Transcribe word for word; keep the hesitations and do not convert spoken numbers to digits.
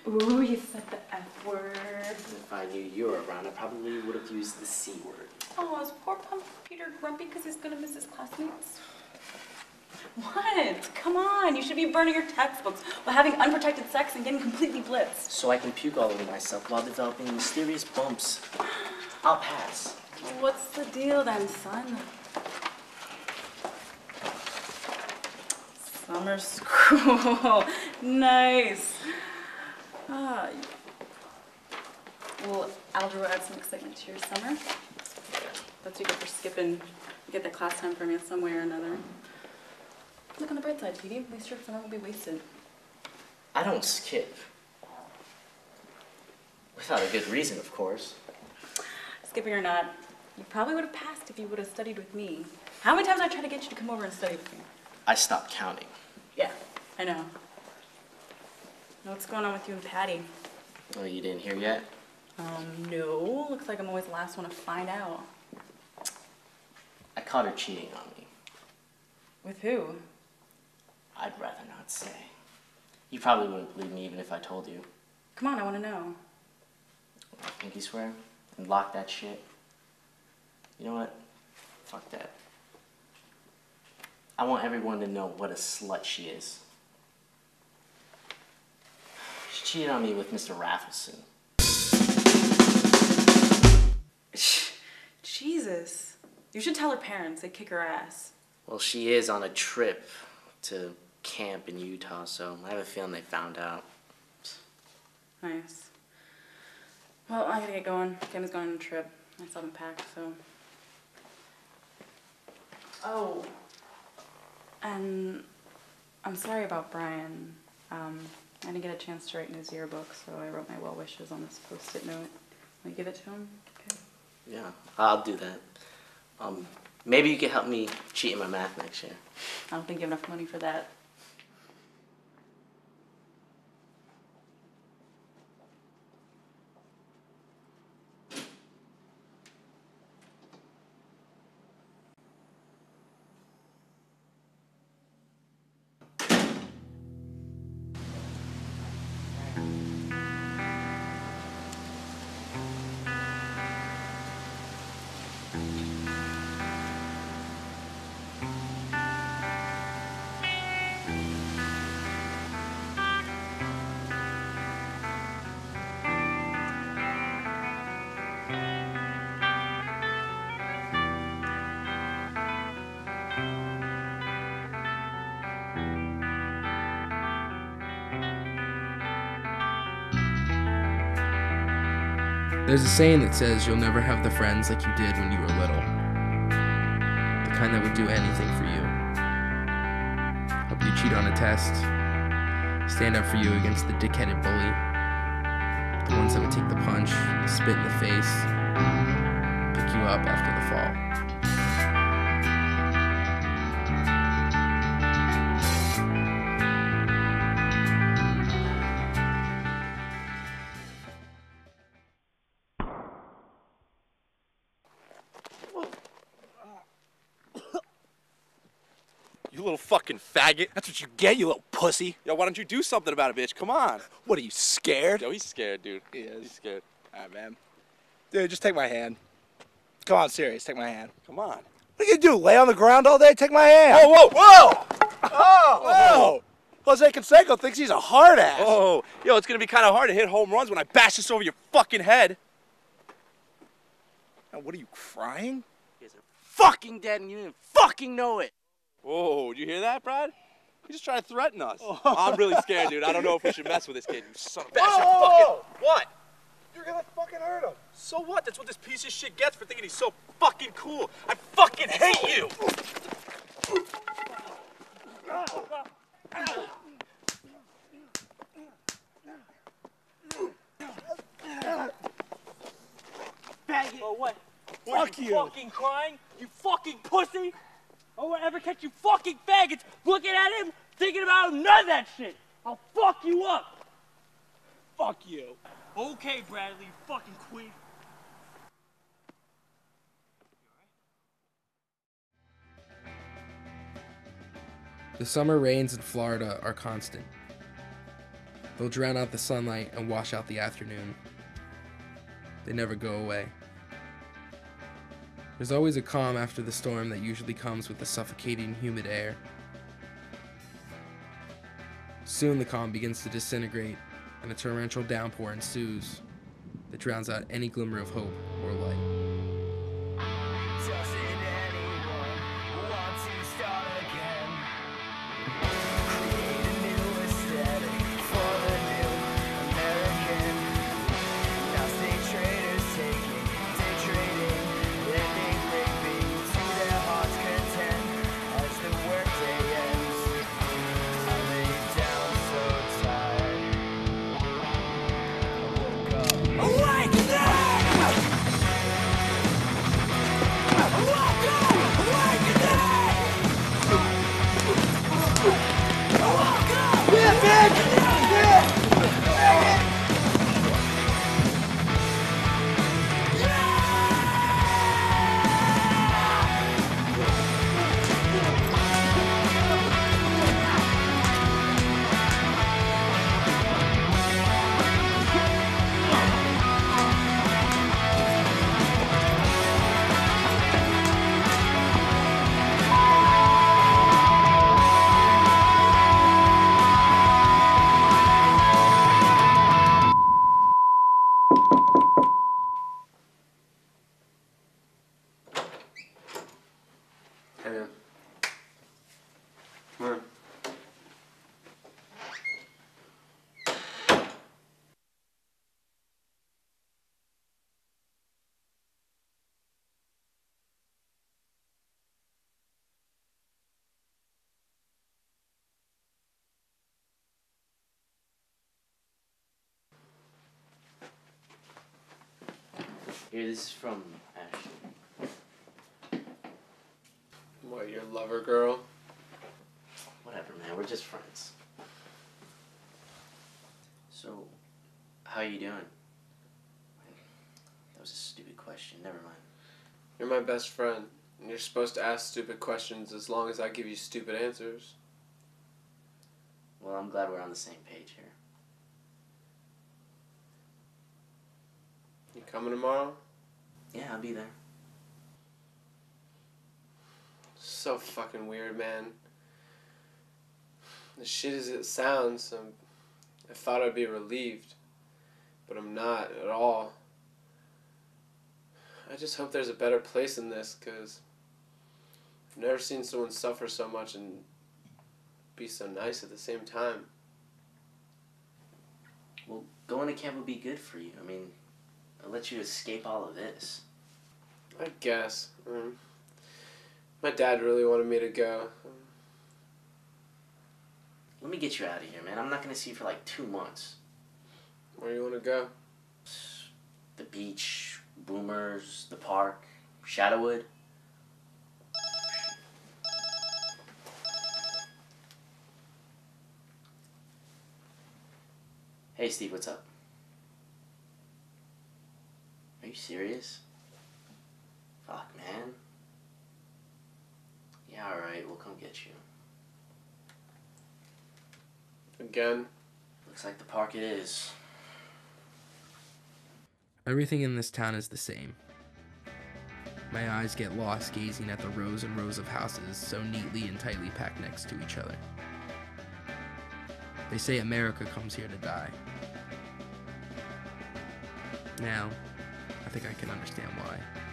Ooh, you said the F word. If I knew you were around, I probably would have used the C word. Oh, is poor Pump Peter grumpy because he's gonna miss his classmates? What? Come on, you should be burning your textbooks while having unprotected sex and getting completely blitzed. So I can puke all over myself while developing mysterious bumps. I'll pass. Well, what's the deal then, son? Summer school. Nice. Ah, well, algebra adds some excitement to your summer. That's what you get for skipping. You get that class time from you some way or another. Look on the bright side, Petey. At least your summer will be wasted. I don't skip. Without a good reason, of course. Skipping or not, you probably would have passed if you would have studied with me. How many times I tried to get you to come over and study with me? I stopped counting. Yeah, I know. Now what's going on with you and Patty? Oh, you didn't hear yet? Um, no. Looks like I'm always the last one to find out. I caught her cheating on me. With who? I'd rather not say. You probably wouldn't believe me even if I told you. Come on, I want to know. Pinky swear? And lock that shit? You know what? Fuck that. I want everyone to know what a slut she is. She cheated on me with Mister Raffleson. Jesus. You should tell her parents. They'd kick her ass. Well, she is on a trip to camp in Utah, so I have a feeling they found out. Nice. Well, I gotta get going. Kim's going on a trip. I still haven't packed, so... Oh. And I'm sorry about Brian. Um, I didn't get a chance to write in his yearbook, so I wrote my well wishes on this post-it note. Will you give it to him? Okay. Yeah, I'll do that. Um, maybe you could help me cheat in my math next year. I don't think you have enough money for that. There's a saying that says you'll never have the friends like you did when you were little. The kind that would do anything for you. Help you cheat on a test. Stand up for you against the dick-headed bully. The ones that would take the punch, spit in the face, pick you up after the fall. You little fucking faggot. That's what you get, you little pussy. Yo, why don't you do something about it, bitch? Come on. What, are you scared? Yo, he's scared, dude. He is. He's scared. All right, man. Dude, just take my hand. Come on, serious. Take my hand. Come on. What are you gonna do, lay on the ground all day? Take my hand. Whoa, whoa, whoa! Oh, whoa! Jose Canseco thinks he's a hard ass. Oh, yo, it's gonna be kind of hard to hit home runs when I bash this over your fucking head. Now, what are you, crying? You guys are fucking dead and you didn't fucking know it. Whoa, did you hear that, Brad? He just tried to threaten us. Oh. I'm really scared, dude. I don't know if we should mess with this kid. You son of a bitch. Whoa! Fucking... What? You're gonna fucking hurt him. So what? That's what this piece of shit gets for thinking he's so fucking cool. I fucking hate you! Faggot. Oh, what? Fuck you. Fucking crying? You fucking pussy? Oh, whatever catch you fucking faggots looking at him, thinking about him, none of that shit. I'll fuck you up. Fuck you. Okay, Bradley, you fucking queen. The summer rains in Florida are constant. They'll drown out the sunlight and wash out the afternoon. They never go away. There's always a calm after the storm that usually comes with the suffocating, humid air. Soon the calm begins to disintegrate, and a torrential downpour ensues that drowns out any glimmer of hope or light. Hey man. Come on. Here, this is from Ashley. What, your lover girl? Whatever, man. We're just friends. So, how you doing? That was a stupid question. Never mind. You're my best friend, and you're supposed to ask stupid questions as long as I give you stupid answers. Well, I'm glad we're on the same page here. You coming tomorrow? Yeah, I'll be there. So fucking weird, man. As shit as it sounds, I'm, I thought I'd be relieved, but I'm not at all. I just hope there's a better place than this, because I've never seen someone suffer so much and be so nice at the same time. Well, going to camp would be good for you. I mean, it'll let you escape all of this. I guess. Um, my dad really wanted me to go. Let me get you out of here, man. I'm not going to see you for like two months. Where you want to go? The beach, Boomers, the park, Shadowwood. Hey, Steve, what's up? Are you serious? Fuck, man. Yeah, alright, we'll come get you. Again? Looks like the park it is. Everything in this town is the same. My eyes get lost gazing at the rows and rows of houses so neatly and tightly packed next to each other. They say America comes here to die. Now, I think I can understand why.